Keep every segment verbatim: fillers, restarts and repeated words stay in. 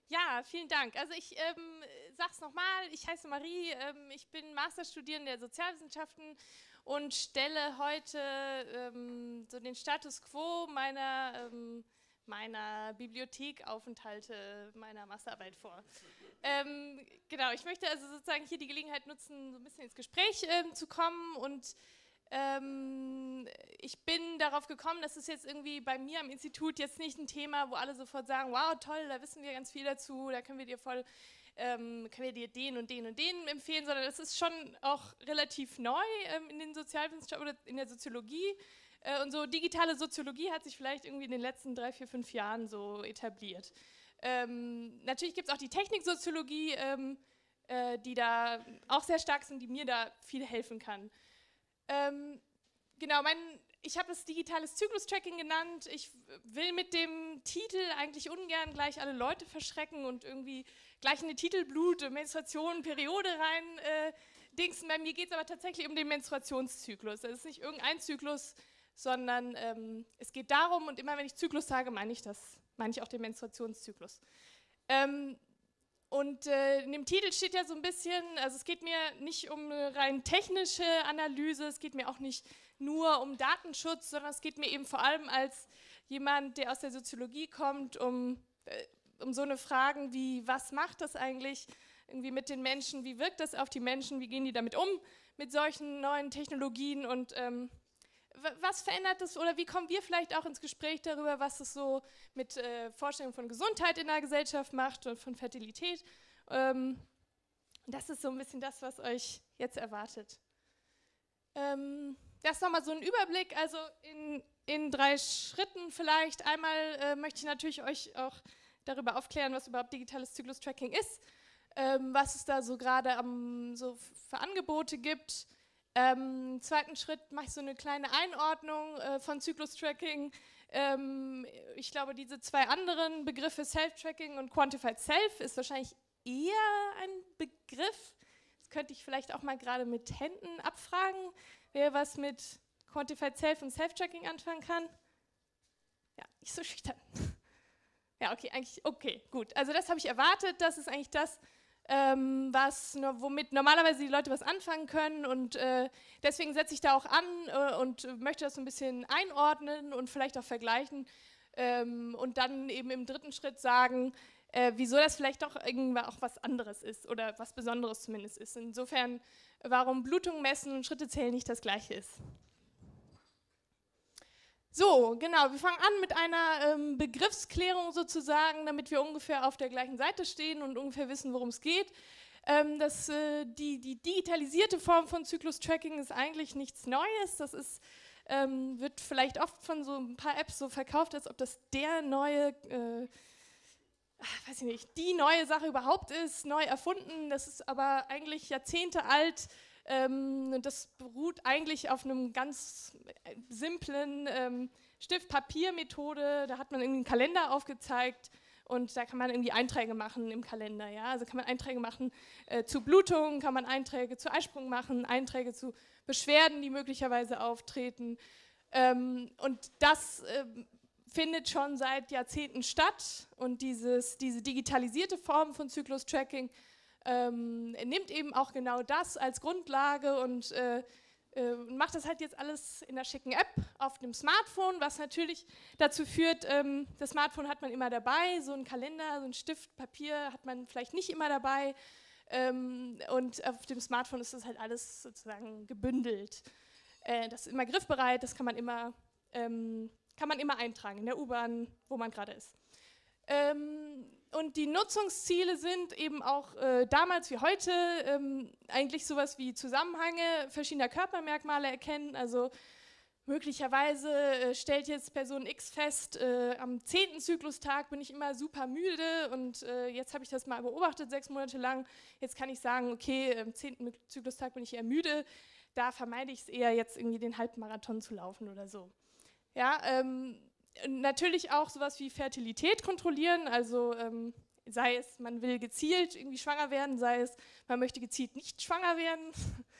Ja, vielen Dank. Also ich ähm, sage es nochmal, ich heiße Marie, ähm, ich bin Masterstudierende der Sozialwissenschaften und stelle heute ähm, so den Status quo meiner, ähm, meiner Bibliothekaufenthalte, meiner Masterarbeit vor. Ähm, genau, ich möchte also sozusagen hier die Gelegenheit nutzen, so ein bisschen ins Gespräch ähm, zu kommen und ähm, ich bin darauf gekommen, das ist jetzt irgendwie bei mir am Institut jetzt nicht ein Thema, wo alle sofort sagen, wow, toll, da wissen wir ganz viel dazu, da können wir dir voll, ähm, können wir dir den und den und den empfehlen, sondern das ist schon auch relativ neu ähm, in den Sozialwissenschaften oder in der Soziologie. Äh, und so digitale Soziologie hat sich vielleicht irgendwie in den letzten drei, vier, fünf Jahren so etabliert. Ähm, natürlich gibt es auch die Techniksoziologie, ähm, äh, die da auch sehr stark sind, die mir da viel helfen kann. Ähm, genau, mein, ich habe es digitales Zyklus-Tracking genannt. Ich will mit dem Titel eigentlich ungern gleich alle Leute verschrecken und irgendwie gleich in die Titelblut, Menstruation, Periode rein äh, dingsen. Bei mir geht es aber tatsächlich um den Menstruationszyklus. Das ist nicht irgendein Zyklus, sondern ähm, es geht darum, und immer wenn ich Zyklus sage, meine ich das, meine ich auch den Menstruationszyklus. Ähm, Und äh, in dem Titel steht ja so ein bisschen, also es geht mir nicht um eine rein technische Analyse, es geht mir auch nicht nur um Datenschutz, sondern es geht mir eben vor allem als jemand, der aus der Soziologie kommt, um, äh, um so eine Fragen wie, was macht das eigentlich irgendwie mit den Menschen, wie wirkt das auf die Menschen, wie gehen die damit um, mit solchen neuen Technologien und ähm, was verändert das oder wie kommen wir vielleicht auch ins Gespräch darüber, was es so mit äh, Vorstellungen von Gesundheit in der Gesellschaft macht und von Fertilität. Ähm, das ist so ein bisschen das, was euch jetzt erwartet. Ähm, das ist nochmal so ein Überblick, also in, in drei Schritten vielleicht. Einmal äh, möchte ich natürlich euch auch darüber aufklären, was überhaupt digitales Zyklus-Tracking ist, ähm, was es da so gerade so für Angebote gibt. Ähm, Im zweiten Schritt mache ich so eine kleine Einordnung äh, von Zyklus-Tracking. Ähm, ich glaube, diese zwei anderen Begriffe Self-Tracking und Quantified Self ist wahrscheinlich eher ein Begriff. Das könnte ich vielleicht auch mal gerade mit Händen abfragen, wer was mit Quantified Self und Self-Tracking anfangen kann. Ja, nicht so schüchtern. Ja, okay, eigentlich, okay, gut. Also das habe ich erwartet, das ist eigentlich das, Ähm, was, womit normalerweise die Leute was anfangen können und äh, deswegen setze ich da auch an äh, und möchte das so ein bisschen einordnen und vielleicht auch vergleichen ähm, und dann eben im dritten Schritt sagen, äh, wieso das vielleicht doch irgendwann auch was anderes ist oder was Besonderes zumindest ist. Insofern, warum Blutung messen und Schritte zählen nicht das Gleiche ist. So, genau, wir fangen an mit einer ähm, Begriffsklärung sozusagen, damit wir ungefähr auf der gleichen Seite stehen und ungefähr wissen, worum es geht. Ähm, das, äh, die, die digitalisierte Form von Zyklus-Tracking ist eigentlich nichts Neues. Das ist, ähm, wird vielleicht oft von so ein paar Apps so verkauft, als ob das der neue, äh, weiß ich nicht, die neue Sache überhaupt ist, neu erfunden. Das ist aber eigentlich Jahrzehnte alt. Ähm, das beruht eigentlich auf einem ganz simplen ähm, Stift-Papier-Methode. Da hat man irgendwie einen Kalender aufgezeigt und da kann man irgendwie Einträge machen im Kalender. Ja? Also kann man Einträge machen äh, zu Blutungen, kann man Einträge zu Eisprung machen, Einträge zu Beschwerden, die möglicherweise auftreten. Ähm, und das äh, findet schon seit Jahrzehnten statt und dieses, diese digitalisierte Form von Zyklus-Tracking Ähm, nimmt eben auch genau das als Grundlage und äh, äh, macht das halt jetzt alles in der schicken App auf dem Smartphone, was natürlich dazu führt, ähm, das Smartphone hat man immer dabei, so ein Kalender, so ein Stift, Papier hat man vielleicht nicht immer dabei ähm, und auf dem Smartphone ist das halt alles sozusagen gebündelt. Äh, das ist immer griffbereit, das kann man immer, ähm, kann man immer eintragen, in der U-Bahn, wo man gerade ist. Ähm, und die Nutzungsziele sind eben auch äh, damals wie heute ähm, eigentlich sowas wie Zusammenhänge verschiedener Körpermerkmale erkennen. Also möglicherweise äh, stellt jetzt Person X fest, äh, am zehnten Zyklustag bin ich immer super müde und äh, jetzt habe ich das mal beobachtet, sechs Monate lang. Jetzt kann ich sagen, okay, am zehnten Zyklustag bin ich eher müde, da vermeide ich es eher, jetzt irgendwie den Halbmarathon zu laufen oder so. Ja, ähm, natürlich auch sowas wie Fertilität kontrollieren, also ähm, sei es, man will gezielt irgendwie schwanger werden, sei es, man möchte gezielt nicht schwanger werden,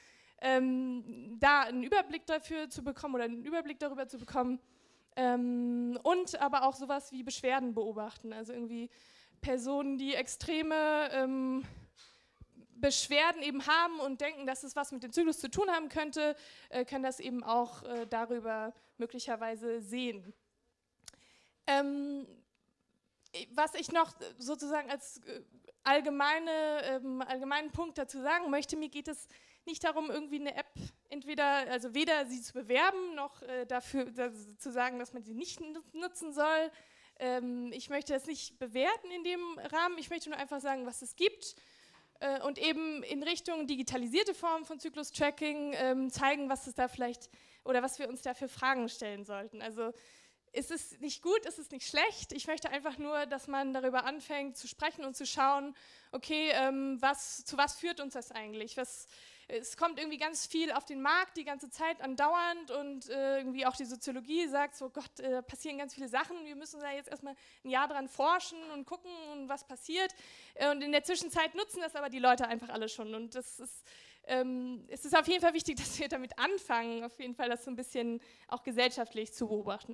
ähm, da einen Überblick dafür zu bekommen oder einen Überblick darüber zu bekommen ähm, und aber auch sowas wie Beschwerden beobachten, also irgendwie Personen, die extreme ähm, Beschwerden eben haben und denken, dass es was mit dem Zyklus zu tun haben könnte, äh, können das eben auch äh, darüber möglicherweise sehen. Ähm, was ich noch sozusagen als äh, allgemeine, ähm, allgemeinen Punkt dazu sagen möchte, mir geht es nicht darum, irgendwie eine App entweder, also weder sie zu bewerben, noch äh, dafür da, zu sagen, dass man sie nicht nutzen soll. Ähm, ich möchte das nicht bewerten in dem Rahmen, ich möchte nur einfach sagen, was es gibt äh, und eben in Richtung digitalisierte Formen von Zyklus-Tracking ähm, zeigen, was es da vielleicht oder was wir uns da für Fragen stellen sollten. Also ist es nicht gut, ist es nicht schlecht. Ich möchte einfach nur, dass man darüber anfängt zu sprechen und zu schauen, okay, ähm, was, zu was führt uns das eigentlich? Was, es kommt irgendwie ganz viel auf den Markt die ganze Zeit andauernd und äh, irgendwie auch die Soziologie sagt so, Gott, äh, da passieren ganz viele Sachen, wir müssen da jetzt erstmal ein Jahr dran forschen und gucken, und was passiert. Äh, und in der Zwischenzeit nutzen das aber die Leute einfach alle schon und das ist, ähm, es ist auf jeden Fall wichtig, dass wir damit anfangen, auf jeden Fall das so ein bisschen auch gesellschaftlich zu beobachten.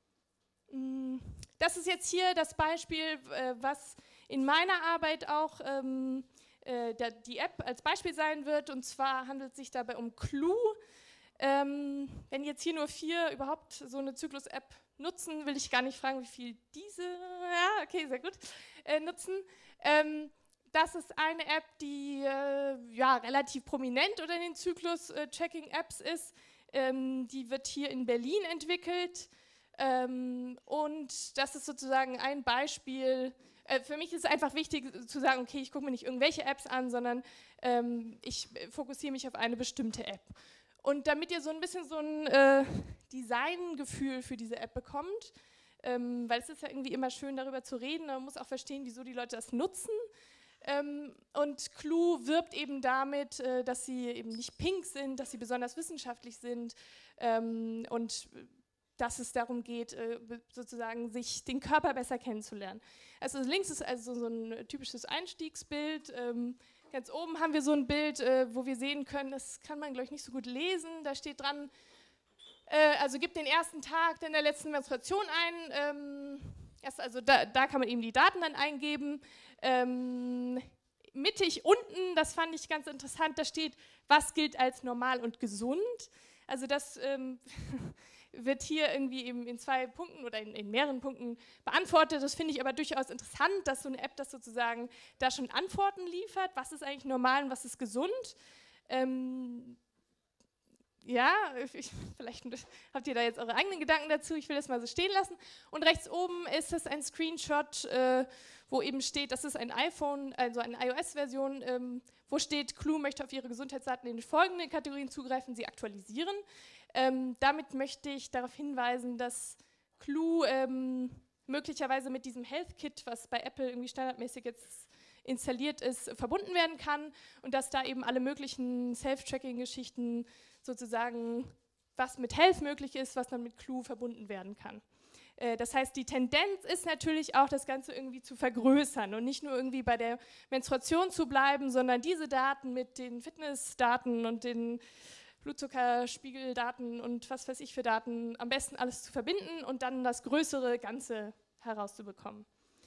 Das ist jetzt hier das Beispiel, äh, was in meiner Arbeit auch ähm, äh, der, die App als Beispiel sein wird, und zwar handelt es sich dabei um Clue. Ähm, wenn jetzt hier nur vier überhaupt so eine Zyklus-App nutzen, will ich gar nicht fragen, wie viel diese, ja, okay, sehr gut, äh, nutzen. Ähm, das ist eine App, die äh, ja, relativ prominent unter den Zyklus-Tracking-Apps ist. Ähm, die wird hier in Berlin entwickelt. Ähm, und das ist sozusagen ein Beispiel. Äh, für mich ist es einfach wichtig zu sagen, okay, ich gucke mir nicht irgendwelche Apps an, sondern ähm, ich fokussiere mich auf eine bestimmte App. Und damit ihr so ein bisschen so ein äh, Designgefühl für diese App bekommt, ähm, weil es ist ja irgendwie immer schön, darüber zu reden, man muss auch verstehen, wieso die Leute das nutzen. Ähm, und Clue wirbt eben damit, äh, dass sie eben nicht pink sind, dass sie besonders wissenschaftlich sind ähm, und dass es darum geht, sozusagen sich den Körper besser kennenzulernen. Also links ist also so ein typisches Einstiegsbild. Ganz oben haben wir so ein Bild, wo wir sehen können, das kann man, glaube ich, nicht so gut lesen. Da steht dran, also gib den ersten Tag in der letzten Menstruation ein. Also da, da kann man eben die Daten dann eingeben. Mittig unten, das fand ich ganz interessant, da steht, was gilt als normal und gesund. Also das wird hier irgendwie eben in zwei Punkten oder in, in mehreren Punkten beantwortet. Das finde ich aber durchaus interessant, dass so eine App das sozusagen da schon Antworten liefert. Was ist eigentlich normal und was ist gesund? Ähm, ja, ich, vielleicht habt ihr da jetzt eure eigenen Gedanken dazu. Ich will das mal so stehen lassen. Und rechts oben ist das ein Screenshot, äh, wo eben steht, das ist ein iPhone, also eine iOS-Version, ähm, wo steht, Clue möchte auf ihre Gesundheitsdaten in den folgenden Kategorien zugreifen, sie aktualisieren. Ähm, damit möchte ich darauf hinweisen, dass Clue ähm, möglicherweise mit diesem Health Kit, was bei Apple irgendwie standardmäßig jetzt installiert ist, verbunden werden kann und dass da eben alle möglichen Self-Tracking-Geschichten sozusagen, was mit Health möglich ist, was dann mit Clue verbunden werden kann. Äh, das heißt, die Tendenz ist natürlich auch, das Ganze irgendwie zu vergrößern und nicht nur irgendwie bei der Menstruation zu bleiben, sondern diese Daten mit den Fitnessdaten und den Blutzuckerspiegeldaten und was weiß ich für Daten, am besten alles zu verbinden und dann das größere Ganze herauszubekommen.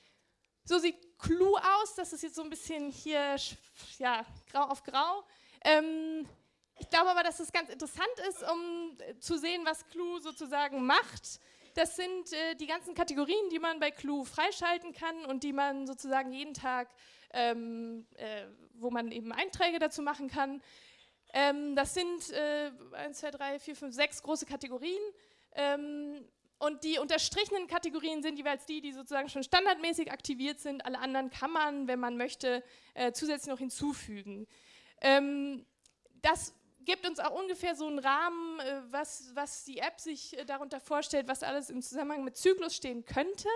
So sieht Clue aus, das ist jetzt so ein bisschen hier, ja, grau auf grau. Ähm, ich glaube aber, dass es ganz interessant ist, um zu sehen, was Clue sozusagen macht. Das sind äh, die ganzen Kategorien, die man bei Clue freischalten kann und die man sozusagen jeden Tag, ähm, äh, wo man eben Einträge dazu machen kann. Ähm, das sind äh, eins, zwei, drei, vier, fünf, sechs große Kategorien ähm, und die unterstrichenen Kategorien sind jeweils die, die sozusagen schon standardmäßig aktiviert sind. Alle anderen kann man, wenn man möchte, äh, zusätzlich noch hinzufügen. Ähm, das gibt uns auch ungefähr so einen Rahmen, äh, was, was die App sich äh, darunter vorstellt, was alles im Zusammenhang mit Zyklus stehen könnte.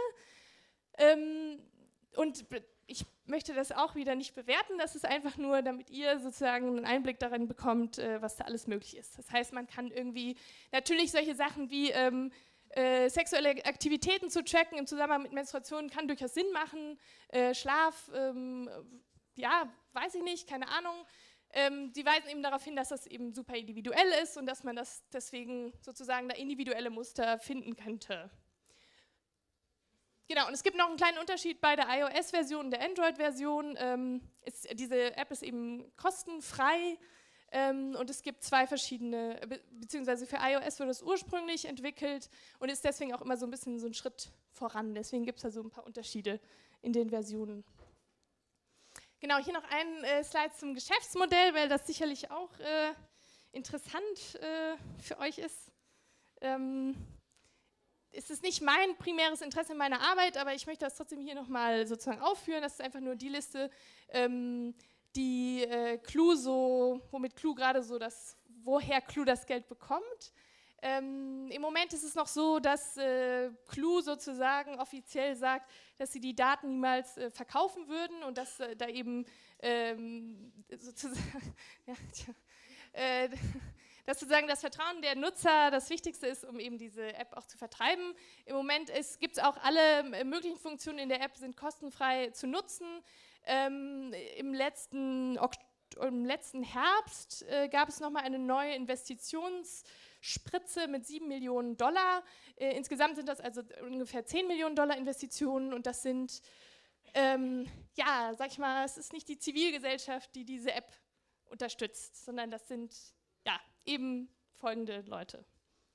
Ähm, und ich möchte das auch wieder nicht bewerten, das ist einfach nur, damit ihr sozusagen einen Einblick darin bekommt, äh, was da alles möglich ist. Das heißt, man kann irgendwie natürlich solche Sachen wie ähm, äh, sexuelle Aktivitäten zu tracken im Zusammenhang mit Menstruation kann durchaus Sinn machen. Äh, Schlaf, ähm, ja, weiß ich nicht, keine Ahnung. Ähm, die weisen eben darauf hin, dass das eben super individuell ist und dass man das deswegen sozusagen da individuelle Muster finden könnte. genau, und es gibt noch einen kleinen Unterschied bei der iOS-Version und der Android-Version. Ähm, ist, diese App ist eben kostenfrei ähm, und es gibt zwei verschiedene, be beziehungsweise für iOS wurde es ursprünglich entwickelt und ist deswegen auch immer so ein bisschen so ein Schritt voran. Deswegen gibt es da so ein paar Unterschiede in den Versionen. Genau, hier noch ein äh, Slide zum Geschäftsmodell, weil das sicherlich auch äh, interessant äh, für euch ist. Ähm, es ist nicht mein primäres Interesse in meiner Arbeit, aber ich möchte das trotzdem hier nochmal sozusagen aufführen. Das ist einfach nur die Liste, ähm, die äh, Clue so, womit Clue gerade so das, woher Clue das Geld bekommt. Ähm, Im Moment ist es noch so, dass äh, Clue sozusagen offiziell sagt, dass sie die Daten niemals äh, verkaufen würden und dass äh, da eben ähm, sozusagen, ja, tja, äh, dass sozusagen das Vertrauen der Nutzer das Wichtigste ist, um eben diese App auch zu vertreiben. Im Moment gibt es auch alle möglichen Funktionen in der App, sind kostenfrei zu nutzen. Ähm, im, letzten im letzten Herbst äh, gab es nochmal eine neue Investitionsspritze mit sieben Millionen Dollar. Äh, insgesamt sind das also ungefähr zehn Millionen Dollar Investitionen und das sind, ähm, ja, sag ich mal, es ist nicht die Zivilgesellschaft, die diese App unterstützt, sondern das sind, ja, eben folgende Leute.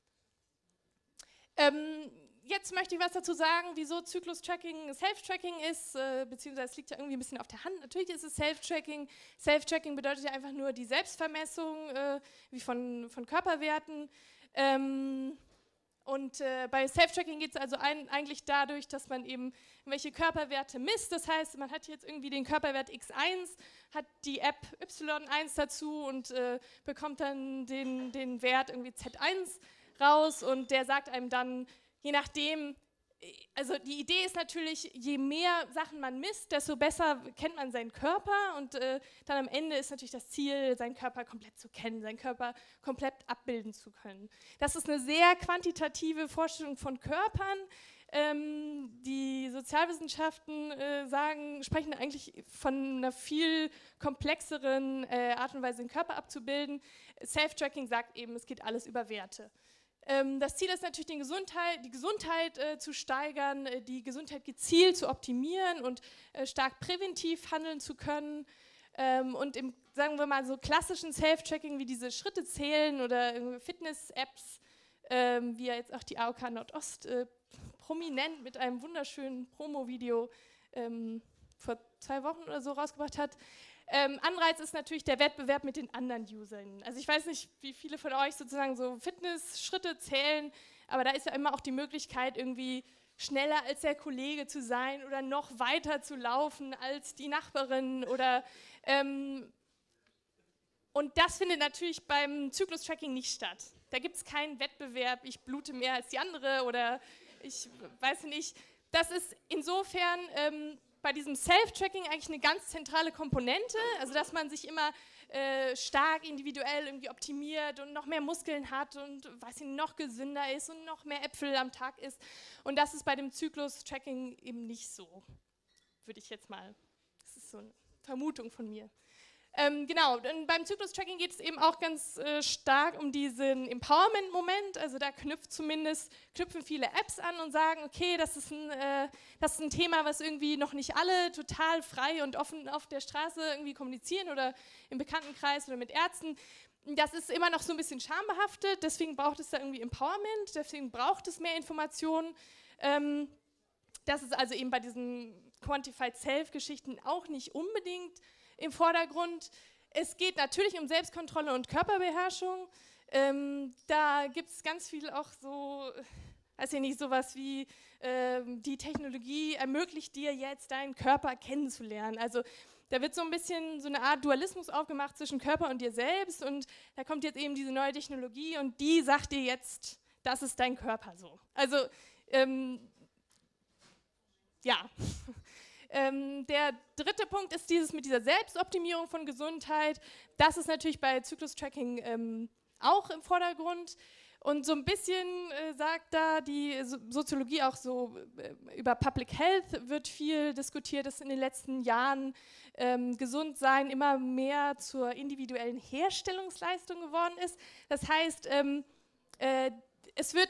Ähm, jetzt möchte ich was dazu sagen, wieso Zyklus-Tracking Self-Tracking ist, äh, beziehungsweise es liegt ja irgendwie ein bisschen auf der Hand. Natürlich ist es Self-Tracking. Self-Tracking bedeutet ja einfach nur die Selbstvermessung, äh, wie von, von Körperwerten. Ähm, und äh, bei Self-Tracking geht es also ein, eigentlich dadurch, dass man eben welche Körperwerte misst. Das heißt, man hat jetzt irgendwie den Körperwert X eins, hat die App Y eins dazu und äh, bekommt dann den, den Wert irgendwie Z eins raus und der sagt einem dann, je nachdem, also die Idee ist natürlich, je mehr Sachen man misst, desto besser kennt man seinen Körper und äh, dann am Ende ist natürlich das Ziel, seinen Körper komplett zu kennen, seinen Körper komplett abbilden zu können. Das ist eine sehr quantitative Vorstellung von Körpern. Ähm, die Sozialwissenschaften äh, sagen, sprechen eigentlich von einer viel komplexeren äh, Art und Weise, den Körper abzubilden. Self-Tracking sagt eben, es geht alles über Werte. Das Ziel ist natürlich, den Gesundheit, die Gesundheit äh, zu steigern, äh, die Gesundheit gezielt zu optimieren und äh, stark präventiv handeln zu können. Ähm, und im, sagen wir mal, so klassischen Self-Tracking wie diese Schritte zählen oder Fitness-Apps, ähm, wie ja jetzt auch die A O K Nordost äh, prominent mit einem wunderschönen Promo-Video ähm, vor zwei Wochen oder so rausgebracht hat. Ähm, Anreiz ist natürlich der Wettbewerb mit den anderen Usern. Also ich weiß nicht, wie viele von euch sozusagen so Fitness-Schritte zählen, aber da ist ja immer auch die Möglichkeit, irgendwie schneller als der Kollege zu sein oder noch weiter zu laufen als die Nachbarin oder ähm, und das findet natürlich beim Zyklus-Tracking nicht statt. Da gibt es keinen Wettbewerb, ich blute mehr als die andere oder ich weiß nicht. Das ist insofern ähm, bei diesem Self-Tracking eigentlich eine ganz zentrale Komponente, also dass man sich immer äh, stark individuell irgendwie optimiert und noch mehr Muskeln hat und weiß ich, noch gesünder ist und noch mehr Äpfel am Tag isst. Und das ist bei dem Zyklus-Tracking eben nicht so, würde ich jetzt mal, das ist so eine Vermutung von mir. Ähm, genau, und beim Zyklus-Tracking geht es eben auch ganz äh, stark um diesen Empowerment-Moment, also da knüpft zumindest, knüpfen viele Apps an und sagen, okay, das ist, ein, äh, das ist ein Thema, was irgendwie noch nicht alle total frei und offen auf der Straße irgendwie kommunizieren oder im Bekanntenkreis oder mit Ärzten. Das ist immer noch so ein bisschen schambehaftet, deswegen braucht es da irgendwie Empowerment, deswegen braucht es mehr Informationen. Ähm, das ist also eben bei diesen Quantified Self-Geschichten auch nicht unbedingt im Vordergrund. Es geht natürlich um Selbstkontrolle und Körperbeherrschung. Ähm, da gibt es ganz viel auch so, weiß ich nicht, sowas wie ähm, die Technologie ermöglicht dir jetzt, deinen Körper kennenzulernen. Also da wird so ein bisschen so eine Art Dualismus aufgemacht zwischen Körper und dir selbst und da kommt jetzt eben diese neue Technologie und die sagt dir jetzt, das ist dein Körper so. Also ähm, ja. Ähm, der dritte Punkt ist dieses mit dieser Selbstoptimierung von Gesundheit. Das ist natürlich bei Zyklus-Tracking ähm, auch im Vordergrund. Und so ein bisschen äh, sagt da die so Soziologie auch so, äh, über Public Health wird viel diskutiert, dass in den letzten Jahren ähm, Gesundsein immer mehr zur individuellen Herstellungsleistung geworden ist. Das heißt, ähm, äh, es wird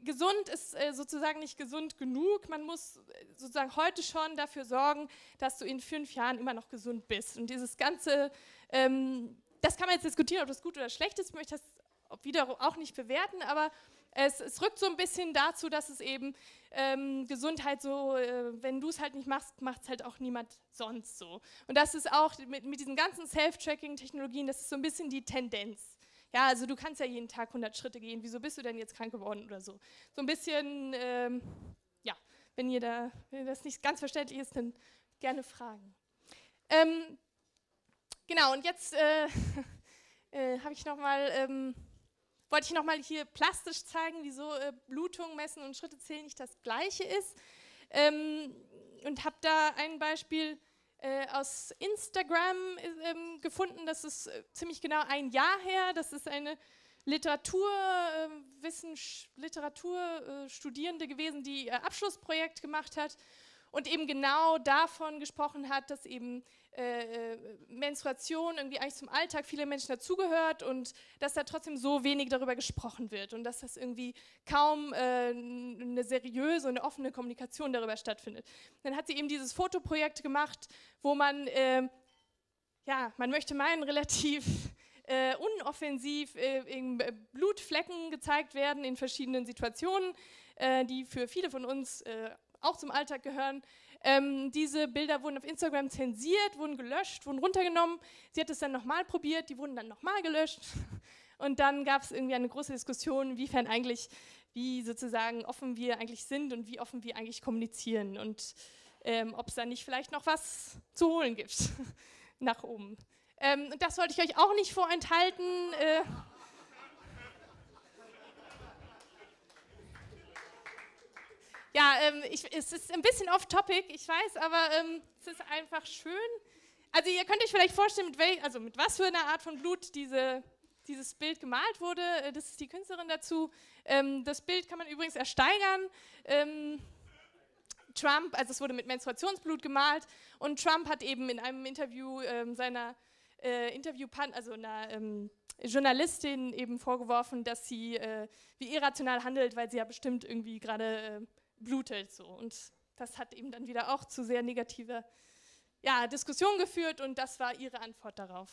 gesund ist äh, sozusagen nicht gesund genug. Man muss äh, sozusagen heute schon dafür sorgen, dass du in fünf Jahren immer noch gesund bist. Und dieses ganze, ähm, das kann man jetzt diskutieren, ob das gut oder schlecht ist. Ich möchte das wiederum auch nicht bewerten, aber es, es rückt so ein bisschen dazu, dass es eben ähm, Gesundheit so, äh, wenn du es halt nicht machst, macht es halt auch niemand sonst so. Und das ist auch mit, mit diesen ganzen Self-Tracking-Technologien, das ist so ein bisschen die Tendenz. Ja, also du kannst ja jeden Tag hundert Schritte gehen, wieso bist du denn jetzt krank geworden oder so. So ein bisschen, ähm, ja, wenn ihr da, wenn das nicht ganz verständlich ist, dann gerne fragen. Ähm, genau, und jetzt äh, äh, habe ich nochmal... Ähm, wollte ich nochmal hier plastisch zeigen, wieso äh, Blutung messen und Schritte zählen nicht das Gleiche ist. Ähm, und habe da ein Beispiel äh, aus Instagram äh, gefunden, das ist äh, ziemlich genau ein Jahr her. Das ist eine Literatur, äh, Wissens- Literaturstudierende gewesen, die ihr Abschlussprojekt gemacht hat und eben genau davon gesprochen hat, dass eben äh, Menstruation irgendwie eigentlich zum Alltag vieler Menschen dazugehört und dass da trotzdem so wenig darüber gesprochen wird und dass das irgendwie kaum äh, eine seriöse und eine offene Kommunikation darüber stattfindet. Dann hat sie eben dieses Fotoprojekt gemacht, wo man, äh, ja, man möchte meinen, relativ äh, unoffensiv äh, Blutflecken gezeigt werden in verschiedenen Situationen, äh, die für viele von uns äh, auch zum Alltag gehören. Ähm, diese Bilder wurden auf Instagram zensiert, wurden gelöscht, wurden runtergenommen. Sie hat es dann nochmal probiert, die wurden dann nochmal gelöscht. Und dann gab es irgendwie eine große Diskussion, inwiefern eigentlich, wie sozusagen offen wir eigentlich sind und wie offen wir eigentlich kommunizieren und ähm, ob es da nicht vielleicht noch was zu holen gibt nach oben. Ähm, und das wollte ich euch auch nicht vorenthalten. Äh, Ja, ähm, ich, es ist ein bisschen off-topic, ich weiß, aber ähm, es ist einfach schön. Also ihr könnt euch vielleicht vorstellen, mit, wel also mit was für einer Art von Blut diese, dieses Bild gemalt wurde. Das ist die Künstlerin dazu. Ähm, das Bild kann man übrigens ersteigern. Ähm, Trump, also es wurde mit Menstruationsblut gemalt und Trump hat eben in einem Interview ähm, seiner äh, Interview also einer ähm, Journalistin eben vorgeworfen, dass sie äh, wie irrational handelt, weil sie ja bestimmt irgendwie gerade äh, blutet. So. Und das hat eben dann wieder auch zu sehr negativer ja, Diskussion geführt und das war ihre Antwort darauf.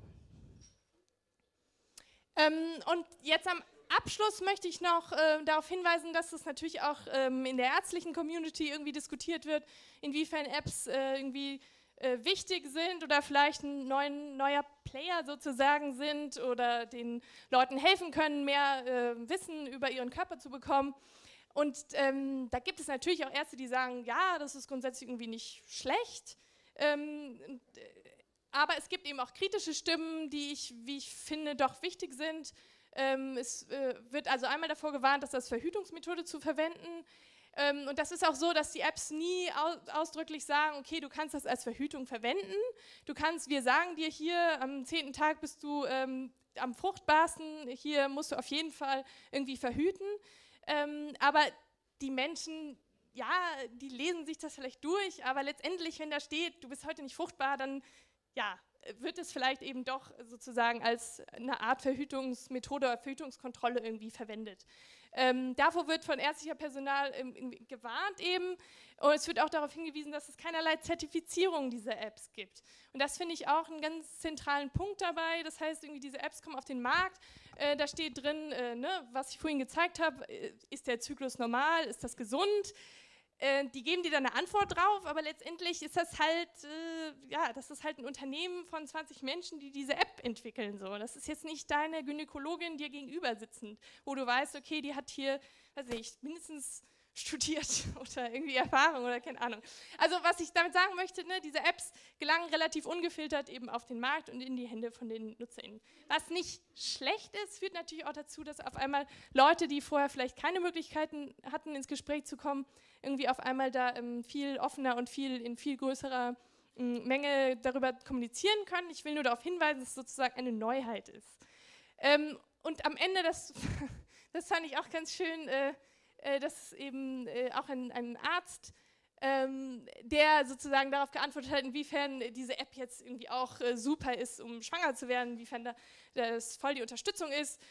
Ähm, und jetzt am Abschluss möchte ich noch äh, darauf hinweisen, dass es natürlich auch ähm, in der ärztlichen Community irgendwie diskutiert wird, inwiefern Apps äh, irgendwie äh, wichtig sind oder vielleicht ein neuen, neuer Player sozusagen sind oder den Leuten helfen können, mehr äh, Wissen über ihren Körper zu bekommen. Und ähm, da gibt es natürlich auch Ärzte, die sagen, ja, das ist grundsätzlich irgendwie nicht schlecht. Ähm, und, äh, aber es gibt eben auch kritische Stimmen, die ich, wie ich finde, doch wichtig sind. Ähm, es äh, wird also einmal davor gewarnt, das als Verhütungsmethode zu verwenden. Ähm, und das ist auch so, dass die Apps nie au ausdrücklich sagen, okay, du kannst das als Verhütung verwenden. Du kannst, wir sagen dir hier, am zehnten Tag bist du ähm, am fruchtbarsten, hier musst du auf jeden Fall irgendwie verhüten. Ähm, aber die Menschen, ja, die lesen sich das vielleicht durch, aber letztendlich, wenn da steht, du bist heute nicht fruchtbar, dann ja, wird es vielleicht eben doch sozusagen als eine Art Verhütungsmethode oder Verhütungskontrolle irgendwie verwendet. Ähm, davor wird von ärztlicher Personal ähm, gewarnt eben und es wird auch darauf hingewiesen, dass es keinerlei Zertifizierung dieser Apps gibt. Und das finde ich auch einen ganz zentralen Punkt dabei. Das heißt, irgendwie diese Apps kommen auf den Markt, äh, da steht drin, äh, ne, was ich vorhin gezeigt habe, äh, ist der Zyklus normal, ist das gesund? Äh, die geben dir dann eine Antwort drauf, aber letztendlich ist das halt, äh, ja, das ist halt ein Unternehmen von zwanzig Menschen, die diese App entwickeln. So. Das ist jetzt nicht deine Gynäkologin dir gegenüber sitzend, wo du weißt, okay, die hat hier, weiß nicht, mindestens studiert oder irgendwie Erfahrung oder keine Ahnung. Also was ich damit sagen möchte, ne, diese Apps gelangen relativ ungefiltert eben auf den Markt und in die Hände von den NutzerInnen. Was nicht schlecht ist, führt natürlich auch dazu, dass auf einmal Leute, die vorher vielleicht keine Möglichkeiten hatten, ins Gespräch zu kommen, irgendwie auf einmal da ähm, viel offener und viel in viel größerer ähm, Menge darüber kommunizieren können. Ich will nur darauf hinweisen, dass es sozusagen eine Neuheit ist. Ähm, und am Ende, das, das fand ich auch ganz schön, äh, äh, dass eben äh, auch ein, ein Arzt, ähm, der sozusagen darauf geantwortet hat, inwiefern diese App jetzt irgendwie auch äh, super ist, um schwanger zu werden, inwiefern da, das voll die Unterstützung ist.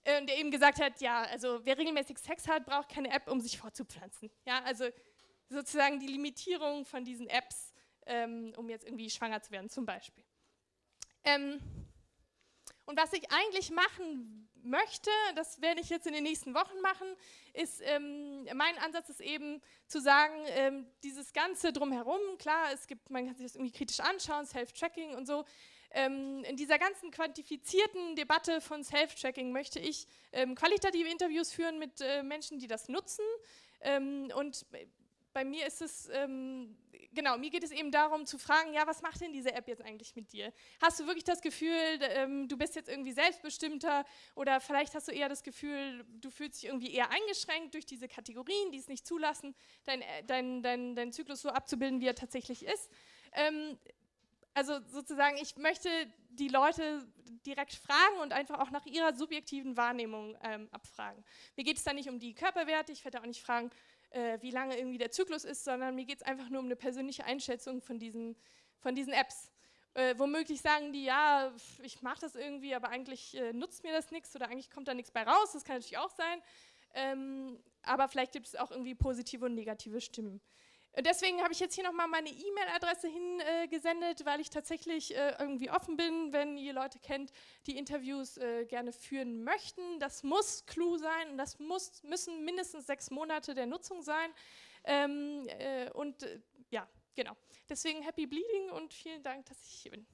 äh, der eben gesagt hat, ja, also wer regelmäßig Sex hat, braucht keine App, um sich fortzupflanzen. Ja, also sozusagen die Limitierung von diesen Apps, ähm, um jetzt irgendwie schwanger zu werden zum Beispiel. Ähm, und was ich eigentlich machen möchte, das werde ich jetzt in den nächsten Wochen machen, ist, ähm, mein Ansatz ist eben zu sagen, ähm, dieses Ganze drumherum, klar, es gibt, man kann sich das irgendwie kritisch anschauen, Self-Tracking und so, ähm, in dieser ganzen quantifizierten Debatte von Self-Tracking möchte ich ähm, qualitative Interviews führen mit äh, Menschen, die das nutzen, ähm, und bei mir ist es, ähm, genau, mir geht es eben darum zu fragen, ja, was macht denn diese App jetzt eigentlich mit dir? Hast du wirklich das Gefühl, ähm, du bist jetzt irgendwie selbstbestimmter, oder vielleicht hast du eher das Gefühl, du fühlst dich irgendwie eher eingeschränkt durch diese Kategorien, die es nicht zulassen, deinen dein, dein, dein Zyklus so abzubilden, wie er tatsächlich ist. Ähm, also sozusagen, ich möchte die Leute direkt fragen und einfach auch nach ihrer subjektiven Wahrnehmung ähm, abfragen. Mir geht es da nicht um die Körperwerte, ich werde auch nicht fragen, wie lange irgendwie der Zyklus ist, sondern mir geht es einfach nur um eine persönliche Einschätzung von diesen, von diesen Apps. Äh, womöglich sagen die, ja, ich mache das irgendwie, aber eigentlich äh, nutzt mir das nichts oder eigentlich kommt da nichts bei raus, das kann natürlich auch sein. Ähm, aber vielleicht gibt es auch irgendwie positive und negative Stimmen. Und deswegen habe ich jetzt hier nochmal meine E-Mail-Adresse hingesendet, äh, weil ich tatsächlich äh, irgendwie offen bin, wenn ihr Leute kennt, die Interviews äh, gerne führen möchten. Das muss Clou sein und das muss, müssen mindestens sechs Monate der Nutzung sein. Ähm, äh, und äh, ja, genau. Deswegen Happy Bleeding und vielen Dank, dass ich hier bin.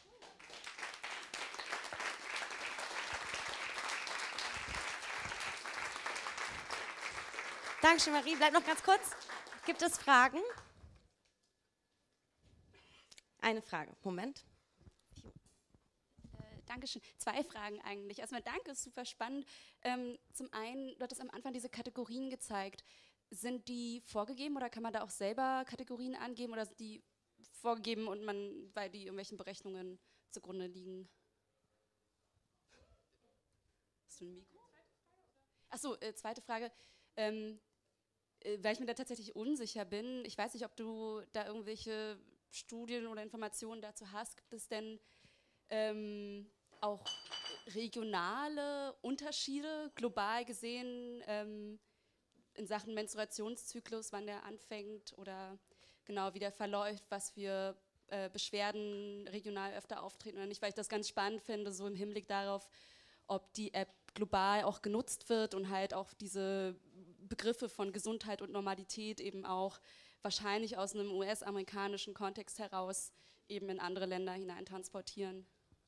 Dankeschön, Marie. Bleib noch ganz kurz. Gibt es Fragen? Eine Frage. Moment. Äh, Dankeschön. Zwei Fragen eigentlich. Erstmal danke, ist super spannend. Ähm, zum einen, du hattest am Anfang diese Kategorien gezeigt. Sind die vorgegeben oder kann man da auch selber Kategorien angeben oder sind die vorgegeben und man, weil die irgendwelchen Berechnungen zugrunde liegen? Hast du ein Mikro? Achso, äh, zweite Frage. Ähm, Weil ich mir da tatsächlich unsicher bin, ich weiß nicht, ob du da irgendwelche Studien oder Informationen dazu hast, gibt es denn ähm, auch regionale Unterschiede, global gesehen, ähm, in Sachen Menstruationszyklus, wann der anfängt oder genau wie der verläuft, was für äh, Beschwerden regional öfter auftreten oder nicht, weil ich das ganz spannend finde, so im Hinblick darauf, ob die App global auch genutzt wird und halt auch diese Begriffe von Gesundheit und Normalität eben auch wahrscheinlich aus einem U S-amerikanischen Kontext heraus eben in andere Länder hinein transportieren.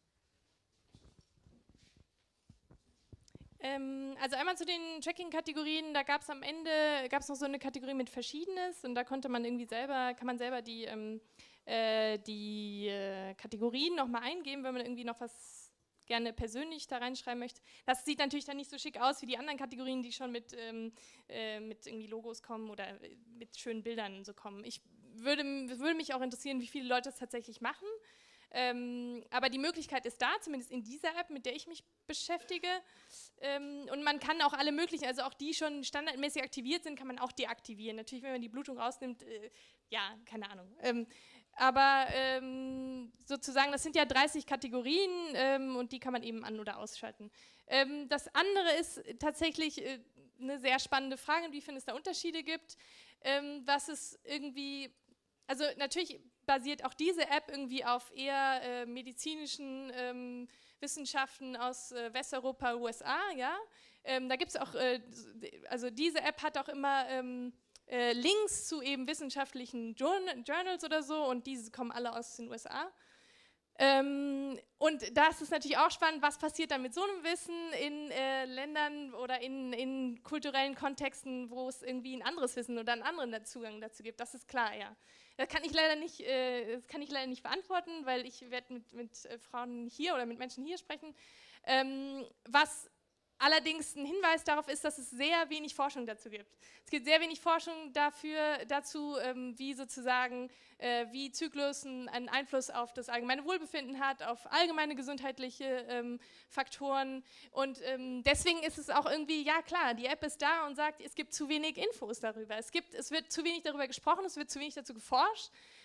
Ähm, also einmal zu den Tracking-Kategorien, da gab es am Ende, gab es noch so eine Kategorie mit Verschiedenes und da konnte man irgendwie selber, kann man selber die, ähm, äh, die äh, Kategorien nochmal eingeben, wenn man irgendwie noch was gerne persönlich da reinschreiben möchte. Das sieht natürlich dann nicht so schick aus wie die anderen Kategorien, die schon mit, ähm, äh, mit irgendwie Logos kommen oder mit schönen Bildern so kommen. Ich würde, würde mich auch interessieren, wie viele Leute das tatsächlich machen. Ähm, aber die Möglichkeit ist da, zumindest in dieser App, mit der ich mich beschäftige. Ähm, und man kann auch alle möglichen, also auch die schon standardmäßig aktiviert sind, kann man auch deaktivieren. Natürlich, wenn man die Blutung rausnimmt, äh, ja, keine Ahnung. Ähm, aber ähm, sozusagen, das sind ja dreißig Kategorien ähm, und die kann man eben an- oder ausschalten. Ähm, das andere ist tatsächlich äh, eine sehr spannende Frage, inwiefern es da Unterschiede gibt. Ähm, was es irgendwie, also natürlich basiert auch diese App irgendwie auf eher äh, medizinischen ähm, Wissenschaften aus äh, Westeuropa, U S A, ja. Ähm, da gibt es auch, äh, also diese App hat auch immer ähm, äh, Links zu eben wissenschaftlichen Journal Journals oder so und diese kommen alle aus den U S A. Ähm, und da ist es natürlich auch spannend, was passiert dann mit so einem Wissen in äh, Ländern oder in, in kulturellen Kontexten, wo es irgendwie ein anderes Wissen oder einen anderen Zugang dazu gibt. Das ist klar, ja. Das kann ich leider nicht, äh, das kann ich leider nicht beantworten, weil ich werde mit, mit äh, Frauen hier oder mit Menschen hier sprechen. Ähm, was allerdings ein Hinweis darauf ist, dass es sehr wenig Forschung dazu gibt. Es gibt sehr wenig Forschung dafür, dazu, ähm, wie sozusagen, äh, wie Zyklus einen Einfluss auf das allgemeine Wohlbefinden hat, auf allgemeine gesundheitliche ähm, Faktoren. Und ähm, deswegen ist es auch irgendwie, ja klar, die App ist da und sagt, es gibt zu wenig Infos darüber. Es gibt, es wird zu wenig darüber gesprochen, es wird zu wenig dazu geforscht.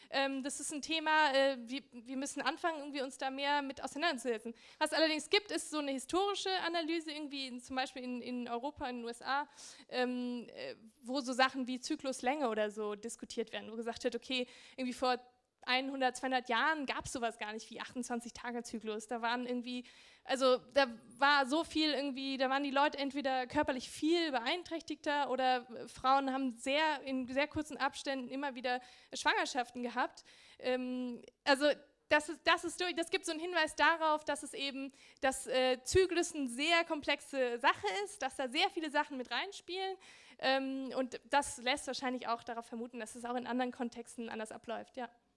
Ähm, das ist ein Thema, äh, wir, wir müssen anfangen, irgendwie uns da mehr mit auseinanderzusetzen. Was allerdings gibt, ist so eine historische Analyse, irgendwie in, zum Beispiel in, in Europa, in den U S A, ähm, äh, wo so Sachen wie Zykluslänge oder so diskutiert werden, wo gesagt wird, okay, irgendwie vor hundert, zweihundert Jahren gab es sowas gar nicht wie achtundzwanzig-Tage-Zyklus. Da waren irgendwie, also da war so viel irgendwie, da waren die Leute entweder körperlich viel beeinträchtigter oder Frauen haben sehr in sehr kurzen Abständen immer wieder Schwangerschaften gehabt. Ähm, also das ist, das ist durch, das gibt so einen Hinweis darauf, dass es eben, dass äh, Zyklus eine sehr komplexe Sache ist, dass da sehr viele Sachen mit reinspielen. Ähm, und das lässt wahrscheinlich auch darauf vermuten, dass es auch in anderen Kontexten anders abläuft, ja.